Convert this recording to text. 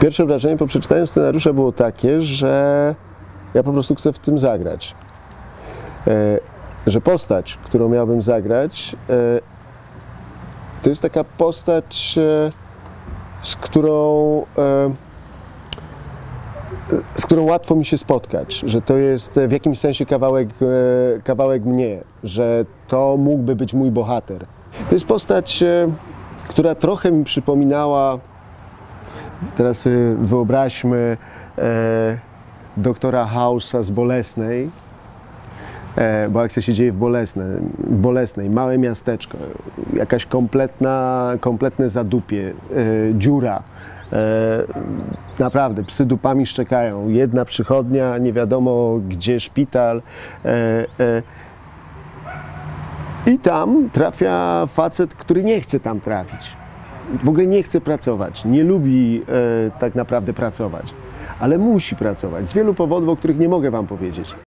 Pierwsze wrażenie po przeczytaniu scenariusza było takie, że ja po prostu chcę w tym zagrać. Że postać, którą miałbym zagrać, to jest taka postać, z którą łatwo mi się spotkać, że to jest w jakimś sensie kawałek mnie, że to mógłby być mój bohater. To jest postać, która trochę mi przypominała, teraz sobie wyobraźmy, doktora House'a z Bolesnej, bo akcja się dzieje w Bolesnej, małe miasteczko, jakaś kompletne zadupie, dziura. Naprawdę, psy dupami szczekają, jedna przychodnia, nie wiadomo gdzie szpital. I tam trafia facet, który nie chce tam trafić. W ogóle nie chce pracować, nie lubi tak naprawdę pracować, ale musi pracować z wielu powodów, o których nie mogę wam powiedzieć.